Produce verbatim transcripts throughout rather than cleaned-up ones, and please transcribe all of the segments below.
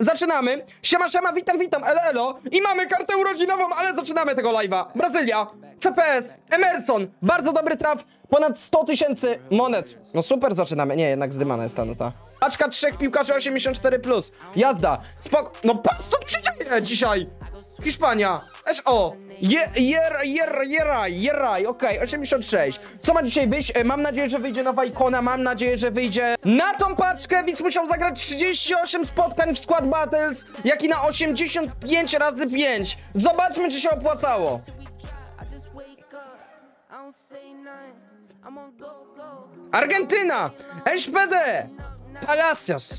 zaczynamy. Siema, siema, witam, witam, elo, elo. I mamy kartę urodzinową, ale zaczynamy tego live'a. Brazylia, C P S, Emerson, bardzo dobry traf, ponad sto tysięcy monet. No super, zaczynamy. Nie, jednak zdymana jest ta nuta. Paczka trzech piłkarzy osiemdziesiąt cztery plus. Jazda, spoko. No patrz, co tu się dzieje dzisiaj? Hiszpania, S O, Jeraj, Jeraj, Jeraj, Jeraj, okej, osiemdziesiąt sześć. Co ma dzisiaj wyjść? Mam nadzieję, że wyjdzie nowa ikona, mam nadzieję, że wyjdzie na tą paczkę, więc musiał zagrać trzydzieści osiem spotkań w Squad Battles, jak i na osiemdziesiąt pięć razy pięć. Zobaczmy, czy się opłacało. Argentyna, S P D, Palacios.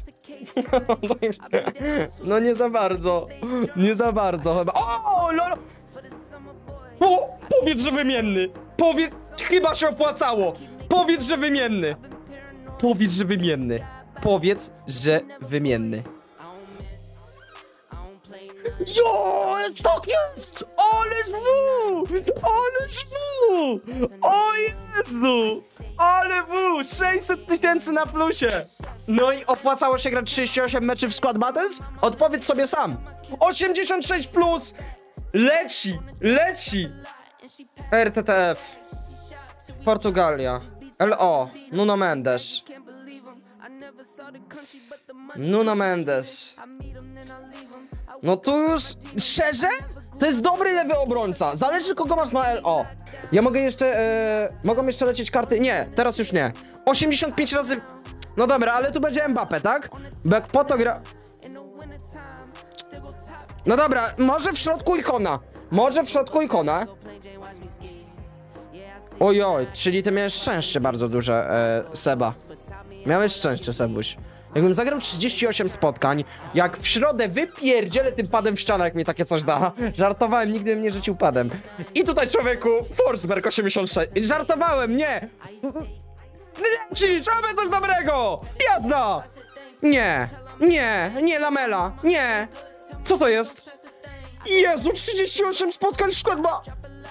No nie za bardzo, nie za bardzo chyba. O, lolo. O, powiedz, że wymienny. Powiedz, chyba się opłacało. Powiedz, że wymienny. Powiedz, że wymienny. Powiedz, że wymienny. Jo, tak jest! Ależ w! Ależ w! O Jezu! Ale w! sześćset tysięcy na plusie! No i opłacało się grać trzydzieści osiem meczy w Squad Battles? Odpowiedz sobie sam. osiemdziesiąt sześć plus! Leci! Leci! R T T F. Portugalia. L O. Nuno Mendes. Nuno Mendes. No tu już... Szczerze? To jest dobry lewy obrońca. Zależy, kogo masz na L O. Ja mogę jeszcze... E, mogą jeszcze lecieć karty... Nie, teraz już nie. osiemdziesiąt pięć razy... No dobra, ale tu będzie Mbappé, tak? Bo jak po to gra... No dobra, może w środku ikona. Może w środku ikona. Ojoj, czyli ty miałeś szczęście bardzo duże, e, Seba. Miałeś szczęście, Sebuś. Jakbym zagrał trzydzieści osiem spotkań, jak w środę wypierdzielę tym padem w ścianę, jak mi takie coś da. Żartowałem, nigdy bym nie rzucił padem. I tutaj, człowieku, Forsberg osiemdziesiąt sześć. Żartowałem, nie. Czyli trzeba coś dobrego. Jazda. Nie, nie, nie, Lamela, nie. Co to jest? Jezu, trzydzieści osiem spotkań w Squad Battles.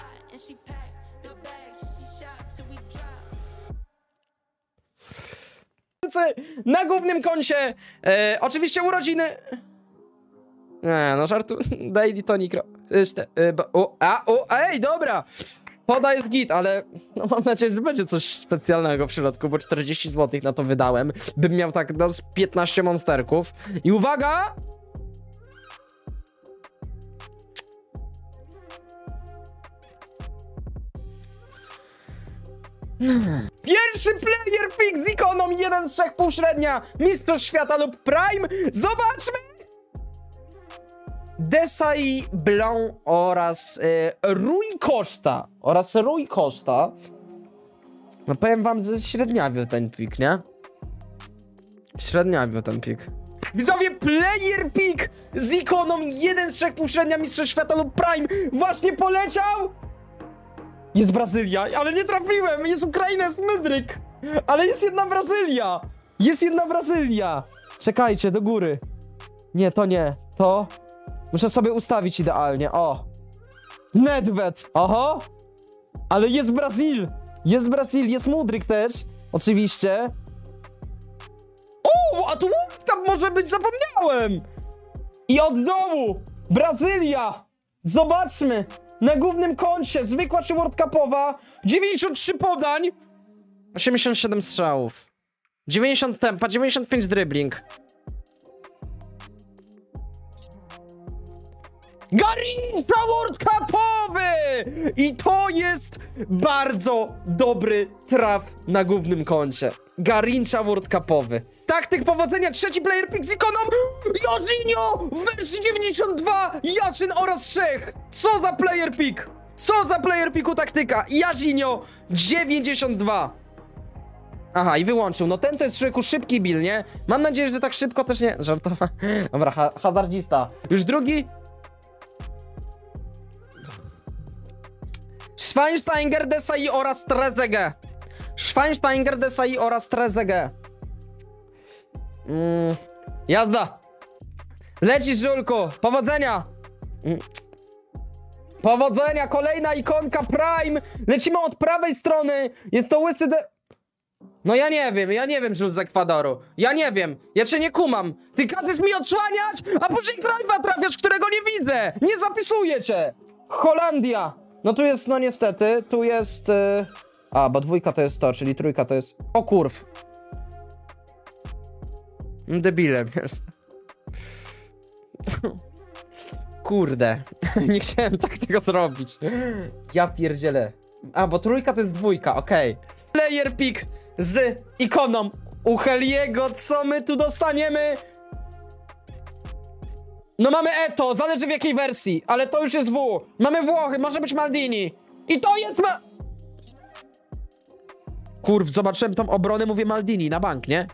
Na głównym koncie. E, oczywiście urodziny. Nie, no żartu. Daily Tonic. O, a, o, ej, dobra. Poda jest git, ale no mam nadzieję, że będzie coś specjalnego w środku, bo czterdzieści złotych na to wydałem. Bym miał tak no, z piętnaście monsterków. I uwaga! Pierwszy player pick z ikoną, jeden z trzech półśrednia, Mistrz Świata lub Prime. Zobaczmy! Desai Blanc oraz y, Rui Costa. Oraz Rui Costa. No powiem wam, że średniawił ten pick, nie? Średniawił ten pick. Widzowie, player pick z ikoną, jeden z trzech półśrednia, Mistrz Świata lub Prime właśnie poleciał. Jest Brazylia, ale nie trafiłem. Jest Ukraina, jest Mydryk. Ale jest jedna Brazylia. Jest jedna Brazylia. Czekajcie, do góry. Nie, to nie. To... Muszę sobie ustawić idealnie. O. Nedved. Oho. Ale jest Brazil. Jest Brazil, jest Mudryk też. Oczywiście. O, a tu World Cup może być, zapomniałem. I od dołu Brazylia. Zobaczmy. Na głównym koncie, zwykła czy World Cupowa, dziewięćdziesiąt trzy podań, osiemdziesiąt siedem strzałów, dziewięćdziesiąt tempa, dziewięćdziesiąt pięć dribbling. Garrincha World Cupowy! I to jest bardzo dobry traf na głównym koncie. Garrincha World Cupowy. Taktyk powodzenia, trzeci player pick z ikoną Jorginho w wersji dziewięćdziesiąt dwa, Jaszyn oraz Czech. Co za player pick? Co za player picku taktyka? Jorginho dziewięćdziesiąt dwa. Aha, i wyłączył. No ten to jest człowieku szybki build, nie? Mam nadzieję, że tak szybko też nie... Żartowa. Dobra, ha hazardzista. Już drugi? Schweinsteiger, Desai oraz Trezeguet. Schweinsteiger, Desai oraz Trezeguet. Mm, jazda. Lecisz, Żulku. Powodzenia. Mm. Powodzenia. Kolejna ikonka Prime. Lecimy od prawej strony. Jest to łysy de... No ja nie wiem, ja nie wiem, Żul z Ekwadoru. Ja nie wiem, ja cię nie kumam. Ty każesz mi odsłaniać, a później Cruyffa trafiasz, którego nie widzę. Nie zapisuję cię. Holandia. No tu jest, no niestety, tu jest... Yy... A, bo dwójka to jest to, czyli trójka to jest... O kurw. Debilem jest. Kurde. Nie chciałem tak tego zrobić. Ja pierdzielę. A, bo trójka to jest dwójka, okej. Okay. Player pick z ikoną u Heliego. Co my tu dostaniemy? No mamy Eto, zależy w jakiej wersji, ale to już jest W. Mamy Włochy, może być Maldini. I to jest ma... Kurw, zobaczyłem tą obronę, mówię Maldini, na bank, nie?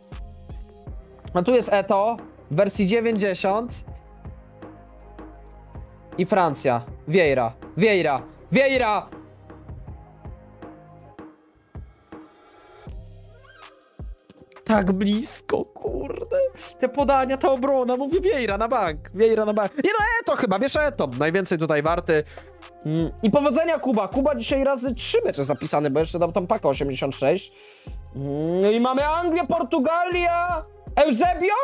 A tu jest Eto w wersji dziewięćdziesiąt. I Francja. Vieira, Vieira, Vieira! Tak blisko, kurde. Te podania, ta obrona, mówię Vieira na bank. Vieira na bank. Nie no, Eto chyba, wiesz Eto. Najwięcej tutaj warty. Mm. I powodzenia Kuba. Kuba dzisiaj razy trzy mecze zapisany, bo jeszcze dał tam pakę osiemdziesiąt sześć. Mm. I mamy Anglię, Portugalia. Eusebio?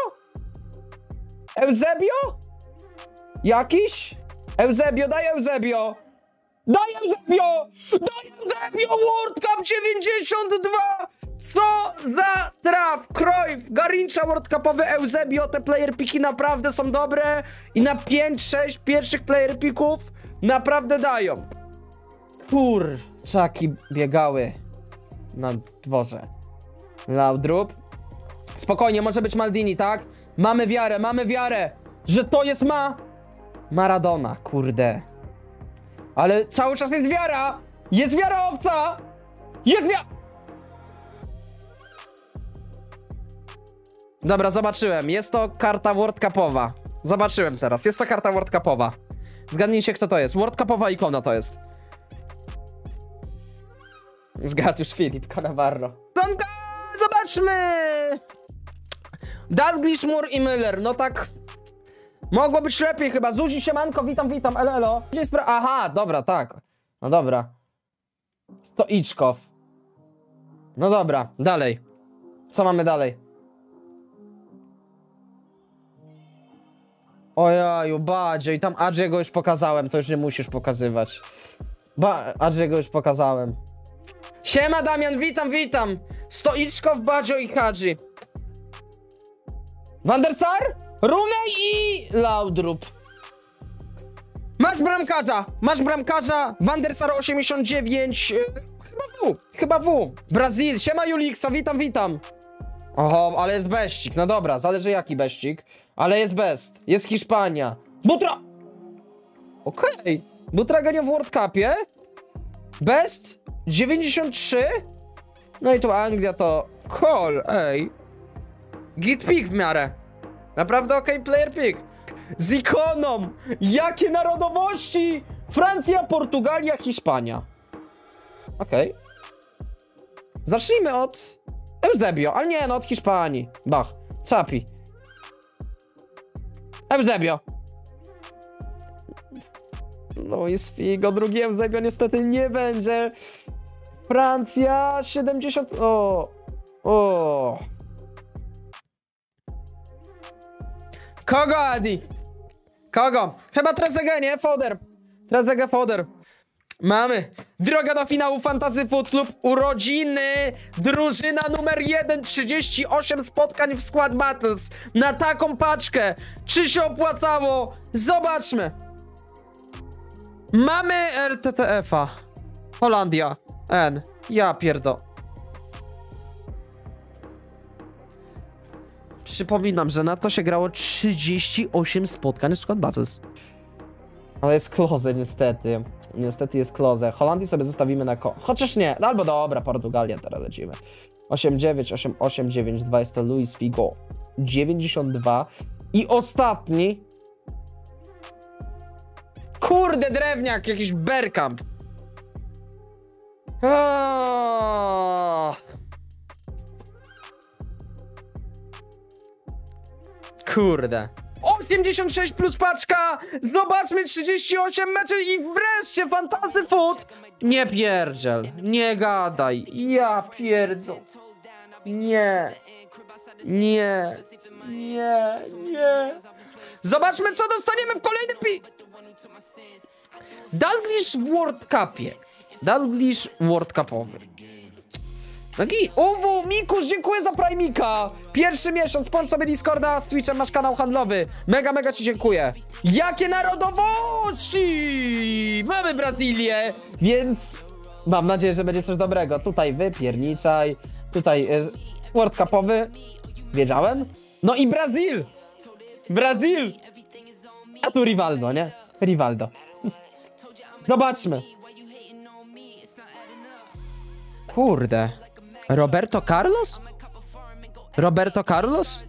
Eusebio? Jakiś? Eusebio, daj Eusebio. Daj Eusebio! Daj Eusebio! World Cup dziewięćdziesiąt dwa! Co za traf! Cruyff, Garrincha World Cupowy, Eusebio. Te player piki naprawdę są dobre. I na pięć sześć pierwszych player pików naprawdę dają. Kurczaki biegały na dworze. Laudrup. Spokojnie, może być Maldini, tak? Mamy wiarę, mamy wiarę, że to jest ma... Maradona, kurde. Ale cały czas jest wiara! Jest wiara, owca! Jest wiara! Dobra, zobaczyłem. Jest to karta World Cupowa. Zobaczyłem teraz. Jest to karta World Cupowa. Zgadnijcie, kto to jest. World Cupowa ikona to jest. Zgadł już Filip Cannavaro. Zobaczmy! Dalglish, Moore i Müller. No tak... Mogło być lepiej chyba. Zuzi, siemanko, witam, witam, elo, elo. Aha, dobra, tak. No dobra. Stoiczkow. No dobra, dalej. Co mamy dalej? Ojeju, Badzie. I tam Adżego już pokazałem, to już nie musisz pokazywać. Ba Adżego już pokazałem. Siema, Damian, witam, witam. Stoiczkow, Badzio i Hadzi. Van der Sar? Rooney i Laudrup. Masz bramkarza, masz bramkarza. Van der Sar osiemdziesiąt dziewięć. Yy, chyba W, chyba W. Brazil, siema Juliksa, witam, witam. Oho, ale jest beścik, no dobra, zależy jaki beścik. Ale jest best, jest Hiszpania. Butra! Okej, okay. Butra gania w World Cupie. Best dziewięćdziesiąt trzy. No i tu Anglia to Cole, ej. Git pick w miarę. Naprawdę okej, okay, player pick. Z ikoną! Jakie narodowości! Francja, Portugalia, Hiszpania. Okej. Okay. Zacznijmy od Eusebio, ale nie, no od Hiszpanii. Bach, Capi. Eusebio. No i Figo, drugi Eusebio niestety nie będzie. Francja, siedemdziesiąt... O, o. Kogo, Adi? Kogo? Chyba Trezeguet, nie? Foder. Trezeguet, Foder. Mamy. Droga do finału Fantasy Foot Club. Urodziny. Drużyna numer jeden. trzydzieści osiem spotkań w Squad Battles. Na taką paczkę. Czy się opłacało? Zobaczmy. Mamy R T T F-a. Holandia. N. Ja pierdo. Przypominam, że na to się grało trzydzieści osiem spotkań w Squad Battles. Ale jest close niestety. Niestety jest close. Holandię sobie zostawimy na ko... Chociaż nie. No albo dobra, Portugalia teraz lecimy. osiem dziewięć, osiem osiem dziewięć dwa jest to Luis Figo. dziewięćdziesiąt dwa. I ostatni. Kurde, drewniak, jakiś Bergkamp. Aaaa. Kurde. osiemdziesiąt sześć plus paczka. Zobaczmy, trzydzieści osiem meczy i wreszcie Fantasy Foot. Nie pierdziel, nie gadaj. Ja pierdol. Nie. Nie. Nie. Nie. Zobaczmy, co dostaniemy w kolejnym pi... Dalglish w World Cupie. Dalglish World Cupowy. Taki, uwu, Mikusz, dziękuję za Primika. Pierwszy miesiąc, spądź sobie Discorda, z Twitchem masz kanał handlowy. Mega, mega ci dziękuję. Jakie narodowości! Mamy Brazylię, więc mam nadzieję, że będzie coś dobrego. Tutaj wypierniczaj, tutaj y, World Cupowy. Wiedziałem. No i Brazil! Brazil! A tu Rivaldo, nie? Rivaldo. Zobaczmy. Kurde. Roberto Carlos? Roberto Carlos?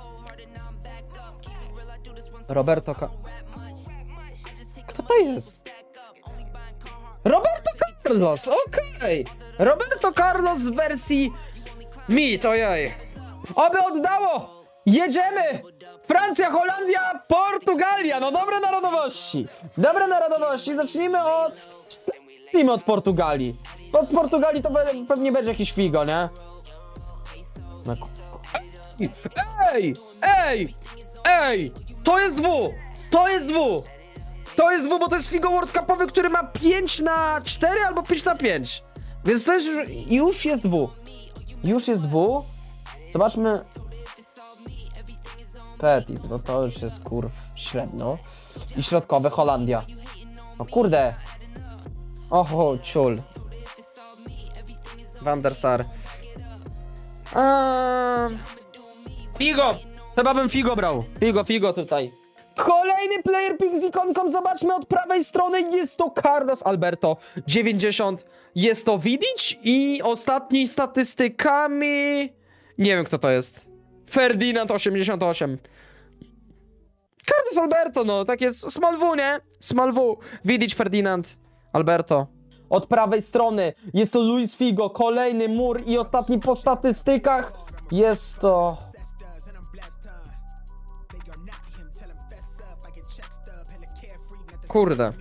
Roberto Ca... Kto to jest? Roberto Carlos, okej. Okay. Roberto Carlos w wersji mit, ojej. Oby oddało! Jedziemy! Francja, Holandia, Portugalia. No dobre narodowości. Dobre narodowości. Zacznijmy od... Zacznijmy od Portugalii. Bo z Portugalii to pewnie będzie jakiś figo, nie? Ej! Ej! Ej! To jest W! To jest W! To jest W, bo to jest figo World Cupowy, który ma pięć na cztery albo pięć na pięć. Więc to jest już... Już jest W. Już jest W. Zobaczmy... Petit, no to już jest kurw średnio. I środkowy Holandia. O kurde. Oho, ciul. Van der Sar. Eee... Figo! Chyba bym Figo brał. Figo, Figo tutaj. Kolejny player pick z ikonką. Zobaczmy od prawej strony. Jest to Carlos Alberto. dziewięćdziesiąt. Jest to Vidic. I ostatni statystykami... Nie wiem, kto to jest. Ferdinand osiemdziesiąt osiem. Carlos Alberto, no. Takie small W, nie? Small W. Vidic, Ferdinand, Alberto. Od prawej strony jest to Luis Figo, kolejny mur i ostatni po statystykach jest to... Kurde.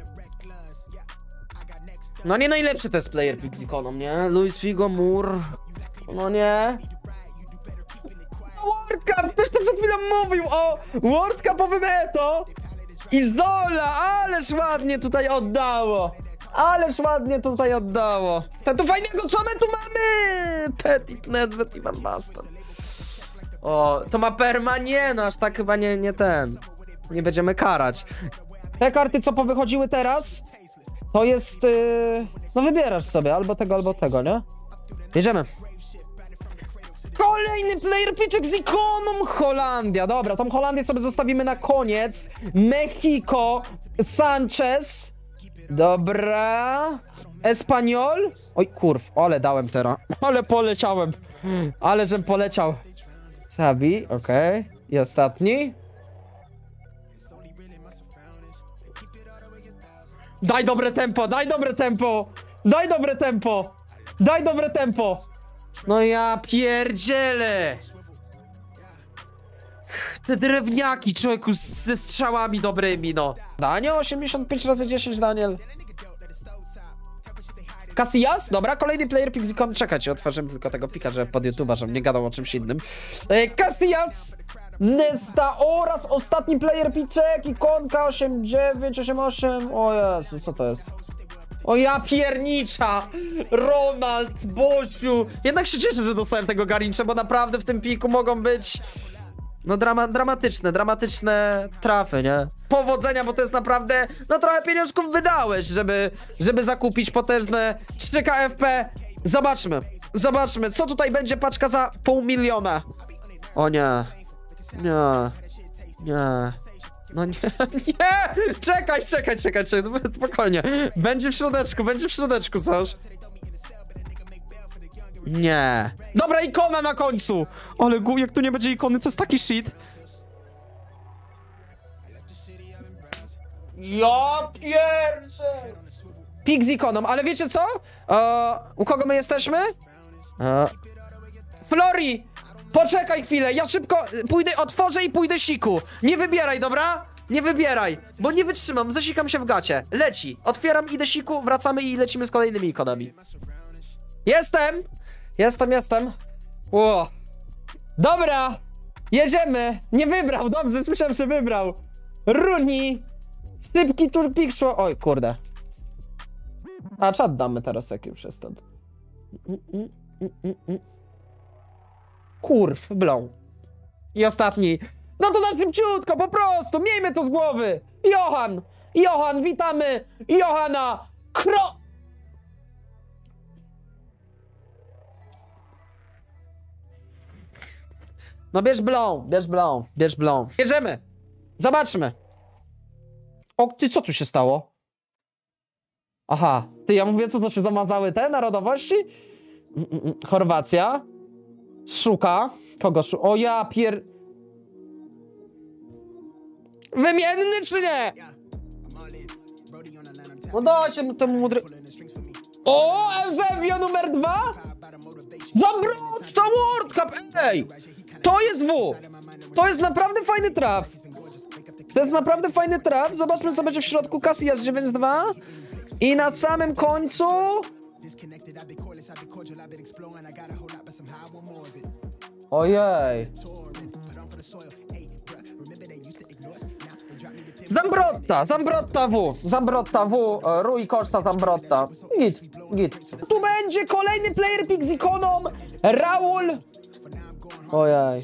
No nie najlepszy to jest player pick z ikoną, nie? Luis Figo, mur. No nie. World Cup! Ktoś to przed chwilą mówił o World Cupowym Eto i Zola, ależ ładnie tutaj oddało. Ależ ładnie tutaj oddało. To tu fajnego, co my tu mamy? Petit, Nedved i Van Basten. O, to ma perma? Nie, no aż tak chyba nie, nie ten. Nie będziemy karać. Te karty, co powychodziły teraz, to jest... Yy... No wybierasz sobie, albo tego, albo tego, nie? Jedziemy. Kolejny player pitchek z ikoną Holandia. Dobra, tą Holandię sobie zostawimy na koniec. Mexico, Sanchez. Dobra. Espanyol. Oj, kurw, ale dałem teraz. Ale poleciałem. Ale żem poleciał. Xavi, okej. Okay. I ostatni. Daj dobre tempo, daj dobre tempo. Daj dobre tempo. Daj dobre tempo. No ja pierdzielę. Te drewniaki, człowieku, ze strzałami dobrymi, no. Daniel, osiemdziesiąt pięć razy dziesięć, Daniel. Casillas, dobra, kolejny player pick z ikon. Czekajcie, otworzymy tylko tego pika, żeby pod YouTube'a, żebym nie gadał o czymś innym. e, Casillas, Nesta oraz ostatni player piczek, ikonka osiem dziewięć osiem osiem. O Jezu, co to jest? O ja piernicza! Ronald, Bosiu! Jednak się cieszę, że dostałem tego Garincha, bo naprawdę w tym piku mogą być... No drama, dramatyczne, dramatyczne trafy, nie? Powodzenia, bo to jest naprawdę... No trochę pieniążków wydałeś, żeby, żeby zakupić potężne trzy K F P. Zobaczmy, zobaczmy, co tutaj będzie paczka za pół miliona. O nie. Nie. Nie. No nie, nie! Czekaj, czekaj, czekaj, czekaj, spokojnie. Będzie w środeczku, będzie w środeczku coś. Nie. Dobra, ikona na końcu! Ale gu, jak tu nie będzie ikony, to jest taki shit. Ja pierdzie. Pik z ikoną, ale wiecie co? E, u kogo my jesteśmy? E, Flori! Poczekaj chwilę, ja szybko pójdę, otworzę i pójdę siku. Nie wybieraj, dobra? Nie wybieraj, bo nie wytrzymam, zasikam się w gacie. Leci, otwieram, idę siku, wracamy i lecimy z kolejnymi ikonami. Jestem! Jestem, jestem. Ło. Dobra, jedziemy. Nie wybrał, dobrze, słyszałem, że wybrał. Rooney. Szybki tur picture. Oj, kurde. A czat damy teraz jak już jest stąd. Kurw, blą. I ostatni. No to na szybciutko, po prostu, miejmy to z głowy. Johan, Johan, witamy Johana Kro... No bierz blą, bierz blą, bierz blą. Bierzemy. Zobaczmy. O, ty, co tu się stało? Aha, ty, ja mówię, co to się zamazały te narodowości? Mm, mm, Chorwacja. Szuka. Kogo szuka? O ja pier... Wymienny czy nie? No dajcie mu temu mudry... O, Eusebio numer dwa? Zabroczta World Cup, ej! To jest W! To jest naprawdę fajny traf. To jest naprawdę fajny traf. Zobaczmy, co będzie w środku. Casillas dziewięć dwa. I na samym końcu... Ojej. Zambrotta, Zambrotta W, Zambrotta W, Rui Costa, Zambrotta. Git, git. Tu będzie kolejny player pick z ikoną Raul. Ojej.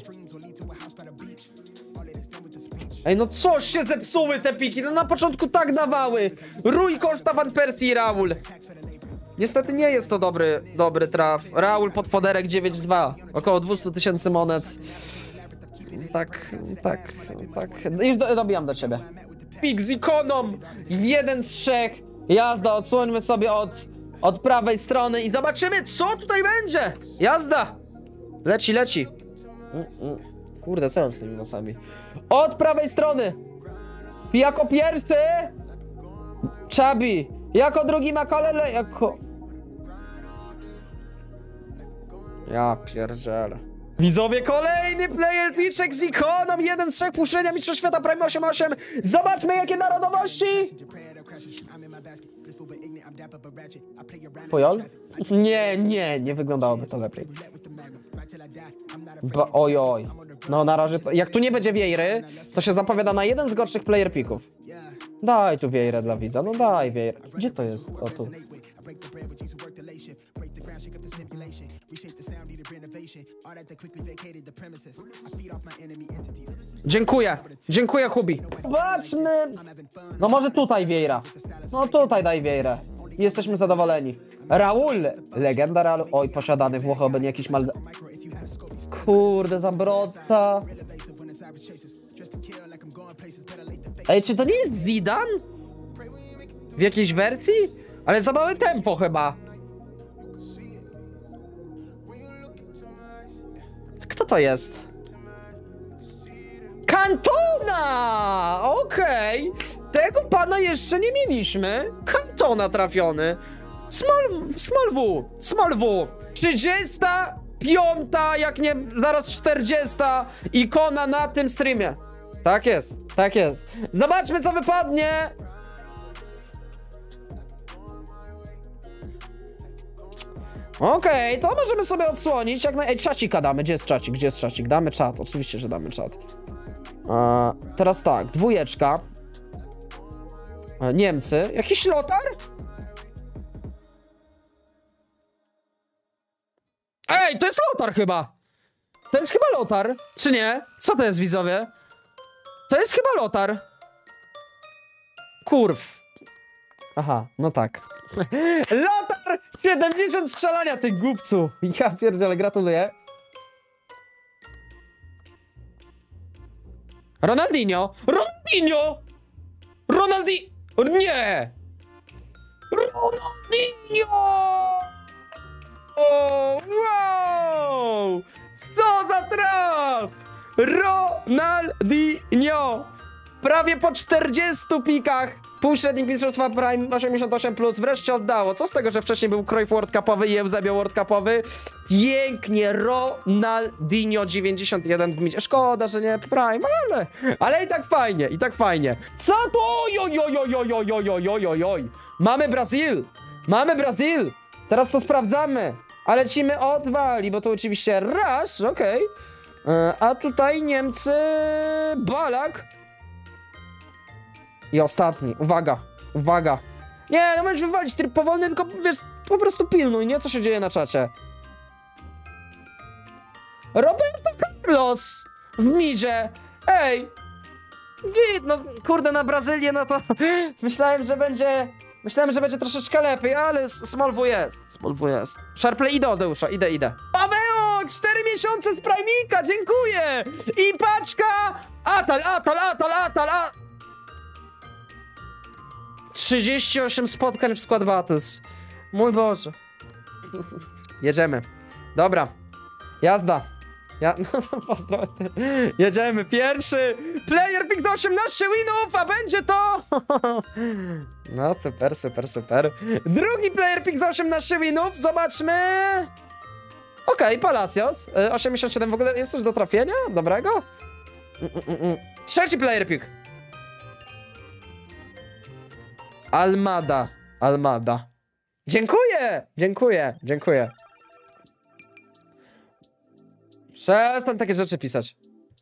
Ej, no coś się zepsuły te piki, no na początku tak dawały. Rui Costa, Van Persie i Raul. Niestety nie jest to dobry, dobry traf. Raul pod foderek dziewięć dwa, około dwieście tysięcy monet. Tak, tak, tak. Już do, dobijam do ciebie. Pik z ikoną, jeden z trzech. Jazda, odsłońmy sobie od, od prawej strony i zobaczymy, co tutaj będzie. Jazda. Leci, leci. Mm, mm. Kurde, co mam z tymi nosami? Od prawej strony. Jako pierwszy Chubby. Jako drugi Makalele. Jako... Ja pierdzielę. Widzowie, kolejny player pitchek z ikoną, jeden z trzech puszczenia Mistrzostw Świata Prime osiem osiem. Zobaczmy, jakie narodowości. Pojol? Nie, nie, nie wyglądałoby to lepiej. Ba, oj, oj. No na razie, to, jak tu nie będzie Wiejry, to się zapowiada na jeden z gorszych player picków. Daj tu Wiejrę dla widza, no daj Wiejrę. Gdzie to jest? O tu. Dziękuję, dziękuję Hubi. Zobaczmy. No może tutaj Wiejra. No tutaj daj Wiejrę. Jesteśmy zadowoleni. Raul, legenda Raul. Oj, posiadany Włochy, oby nie jakiś mal... Kurde, Zambrotta. Ej, czy to nie jest Zidane? W jakiejś wersji? Ale za małe tempo chyba. Kto to jest? Cantona! Okej. Okay. Tego pana jeszcze nie mieliśmy. Cantona trafiony. Small, small W. Small W. trzydziesta piąta, jak nie, zaraz czterdziesta ikona na tym streamie. Tak jest, tak jest. Zobaczmy, co wypadnie. Okej, okay, to możemy sobie odsłonić. Jak na... Ej, czacika damy. Gdzie jest czacik? Gdzie jest czacik? Damy czat. Oczywiście, że damy czat. Eee, teraz tak, dwójeczka. Eee, Niemcy. Jakiś Lotar? Ej, to jest Lotar chyba. To jest chyba Lotar. Czy nie? Co to jest, widzowie? To jest chyba Lotar. Kurw. Aha, no tak. Lotar! siedemdziesiąt strzelania, tych głupcu. Ja pierdzielę, gratuluję. Ronaldinho! Ronaldinho! Ronaldi... Nie! Ronaldinho! O, wow! Co za traf! Ronaldinho! Prawie po czterdziestu pikach półśrednich mistrzostwa Prime osiemdziesiąt osiem plus wreszcie oddało. Co z tego, że wcześniej był Cruyff World Cupowy i Eusebio World Cupowy? Pięknie, Ronaldinho dziewięćdziesiąt jeden w midzie. Szkoda, że nie Prime, ale... Ale i tak fajnie, i tak fajnie. Co tu? Oj, oj, oj, oj, oj, oj, oj, oj, oj, oj, oj. Mamy Brazil! Mamy Brazil! Teraz to sprawdzamy. A lecimy od Walii, bo to oczywiście raz, okej. Okay. A tutaj Niemcy... Balak. I ostatni, uwaga, uwaga. Nie, no możesz wywalić tryb powolny, tylko wiesz, po prostu pilnuj, nie? Co się dzieje na czacie. Roberto Carlos w mirze. Ej. Git, no kurde, na Brazylię, no to myślałem, że będzie... Myślałem, że będzie troszeczkę lepiej, ale Smolwu jest. Smolwu jest. Sharplay, idę Odeusza, idę, idę. Paweł, cztery miesiące z Primika, dziękuję! I paczka! Atal, atal, atal, atal, a... trzydzieści osiem spotkań w Squad Battles. Mój Boże. Jedziemy. Dobra. Jazda. Ja... No, pozdro... Jedziemy. Pierwszy player pick za osiemnaście winów, a będzie to... No, super, super, super. Drugi player pick za osiemnaście winów. Zobaczmy... Okej, okay, Palacios. osiemdziesiąt siedem w ogóle jest coś do trafienia? Dobrego? Mm, mm, mm. Trzeci player pick. Almada. Almada. Dziękuję! Dziękuję, dziękuję. Przestań takie rzeczy pisać.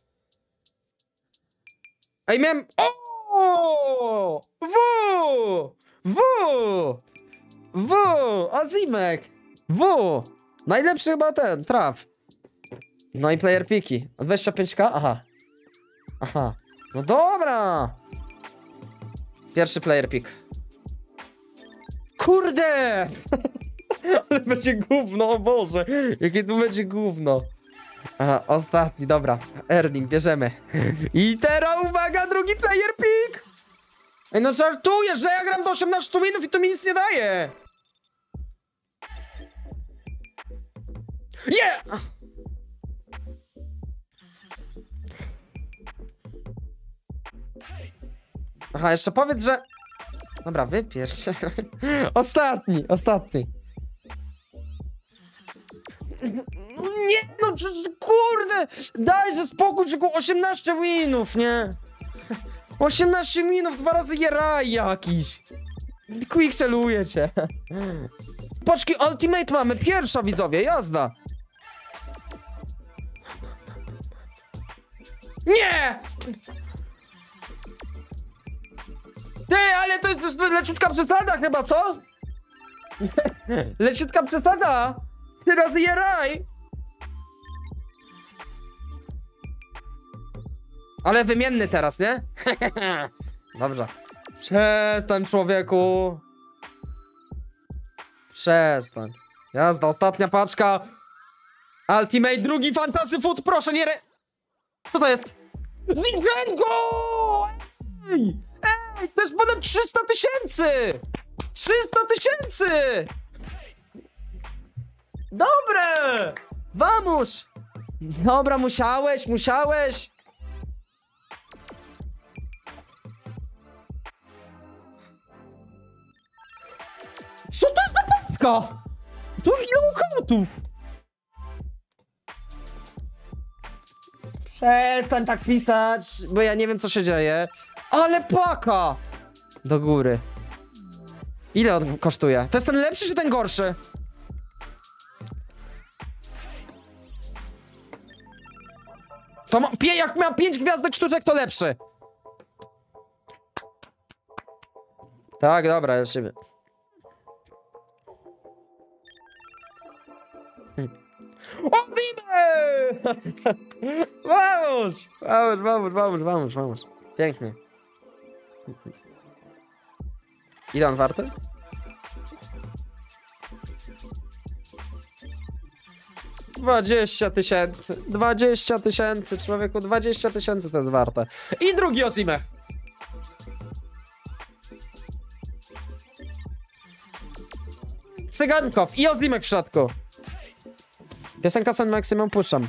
Ej, miałem... O! W! W! W! Ozimek! W! Najlepszy chyba ten, traf. No i player piki. dwadzieścia pięć ka? Aha. Aha. No dobra! Pierwszy player pick. Kurde! Ale będzie gówno, o Boże! Jakie tu będzie gówno. Aha, ostatni, dobra. Erling, bierzemy. I teraz uwaga, drugi player pick! Ej, no żartujesz, że ja gram do osiemnastu minut i to mi nic nie daje! Yeah! Aha, jeszcze powiedz, że... Dobra, wypierz się. Ostatni, ostatni. Nie, no kurde! Daj ze spokój, że osiemnaście winów, nie? osiemnaście minut, dwa razy jeraj jakiś. Quickseluje cię. Paczki Ultimate mamy, pierwsza widzowie, jazda. Nie! Ty, ale to jest leciutka przesada chyba, co? Leciutka przesada! Trzy razy jeraj! Ale wymienny teraz, nie? Dobrze. Przestań, człowieku. Przestań. Jazda, ostatnia paczka. Ultimate, drugi Fantasy Food, proszę nie re... Co to jest? Zinchenko! Ej! Ej! To jest ponad trzysta tysięcy! trzysta tysięcy! Dobre! Vamos! Dobra, musiałeś, musiałeś! Co to jest za paczka? Tu ile ukłotów? Przestań tak pisać, bo ja nie wiem, co się dzieje. Ale paka! Do góry. Ile on kosztuje? To jest ten lepszy czy ten gorszy? To ma, pie, jak ma pięć gwiazdek sztuczek, to lepszy. Tak, dobra, ja siebie. O, widzę! Vamos! Vamos, vamos, vamos, vamos, vamos. Pięknie. Ile on warty? Dwadzieścia tysięcy. Dwadzieścia tysięcy, człowieku. Dwadzieścia tysięcy to jest warte. I drugi Osimhen. Cygankow i Ozimek w środku. Piosenka San Maksymum puszczam.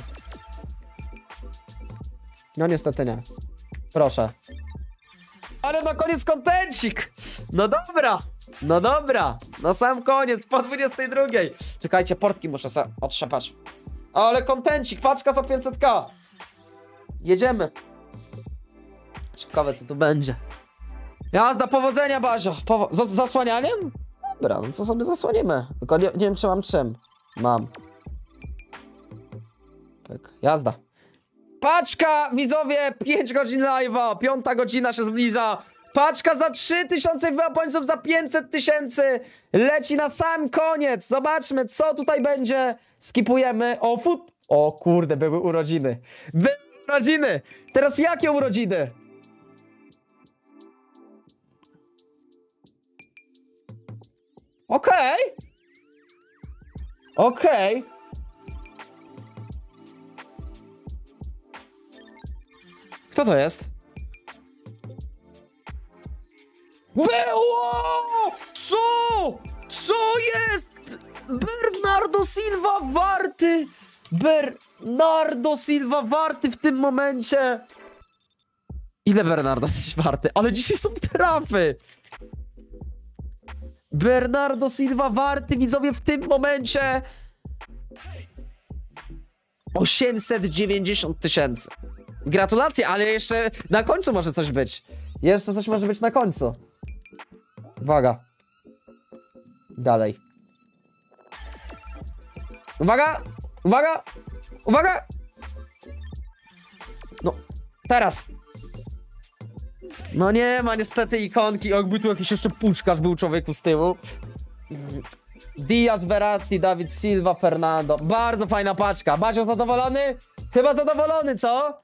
No niestety nie. Proszę. Ale na koniec kontencik. No dobra. No dobra. Na sam koniec, po dwudziestej drugiej. Czekajcie, portki muszę sobie otrzepać. Ale kontencik, paczka za pięćset ka. Jedziemy. Ciekawe, co tu będzie. Jazda, powodzenia, Bazio. Powo Z zasłanianiem? Dobra, no co sobie zasłonimy. Tylko nie, nie wiem, czy mam czym. Mam. Pyk. Jazda. Paczka, widzowie, pięć godzin live'a, piąta godzina się zbliża. Paczka za trzy tysiące wyłapońców, za pięćset tysięcy. Leci na sam koniec. Zobaczmy, co tutaj będzie. Skipujemy. O, fut. O kurde, były urodziny. Były urodziny. Teraz jakie urodziny? Okej. Okej. Kto to jest? Było! Co? Co jest? Bernardo Silva warty! Bernardo Silva warty w tym momencie! Ile Bernardo jesteś warty? Ale dzisiaj są trafy! Bernardo Silva warty, widzowie, w tym momencie osiemset dziewięćdziesiąt tysięcy. Gratulacje, ale jeszcze na końcu może coś być. Jeszcze coś może być na końcu. Uwaga. Dalej. Uwaga! Uwaga! Uwaga! No, teraz. No nie ma niestety ikonki. Jakby tu jakiś jeszcze puszkarz był, człowieku, z tyłu. Diaz, Verratti, David Silva, Fernando. Bardzo fajna paczka. Bazio zadowolony? Chyba zadowolony, co?